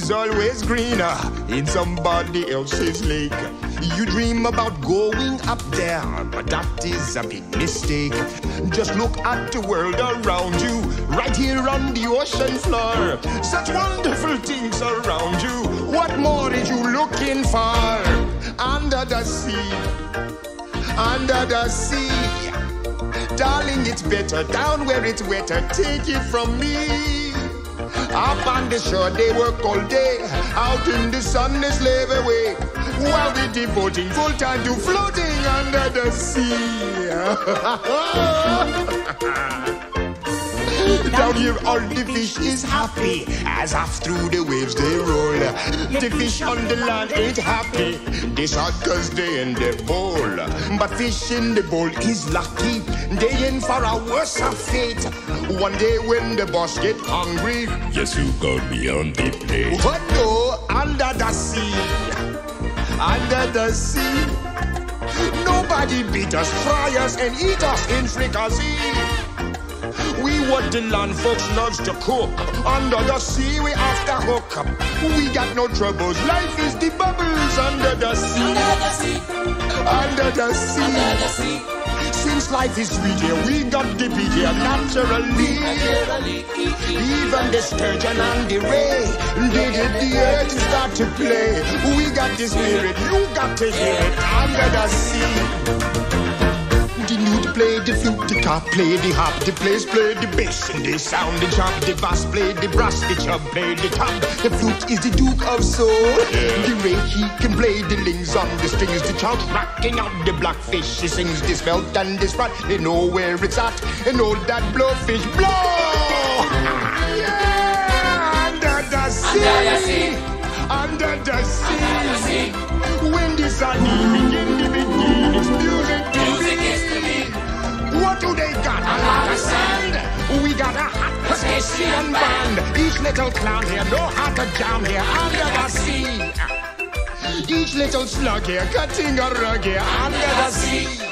is always greener in somebody else's lake. You dream about going up there, but that is a big mistake. Just look at the world around you, right here on the ocean floor. Such wonderful things around you. What more are you looking for? Under the sea, under the sea. Darling, it's better down where it's wetter. Take it from me. Up on the shore they work all day, out in the sun they slave away, while they're devoting full time to floating under the sea. Down here all the fish is happy, as off through the waves they roll. The fish on the land ain't happy, they sad cause they in the bowl. But fish in the bowl is lucky, they in for a worse fate. One day when the boss get hungry, yes, you go beyond the plate. What no, under the sea, under the sea. Nobody beat us, fry us and eat us in fricassee. We what the land folks loves to cook. Under the sea we have to hook up. We got no troubles, life is the bubbles under the sea. Under the sea, under the sea. Since life is sweet here, we got the beat here naturally. Even the sturgeon and the ray, they get the air to start to play. We got the spirit, you got to hear it under the sea. The newt play the flute, the cop play the harp, the players play the bass, and they sound the chop, the bass play the brass, the chub play the top. The flute is the Duke of Soul. The ray he can play the lings on the strings, the child rocking out the blackfish. He sings this belt and this spot, they know where it's at, and all that blowfish blow. Yeah, under the sea, under the sea. When the sun begin, it's music. What do they got? A lot of sand. We got a hot Piscacian band. Each little clown here know how to jam here under the sea. Each little slug here cutting a rug here under the sea.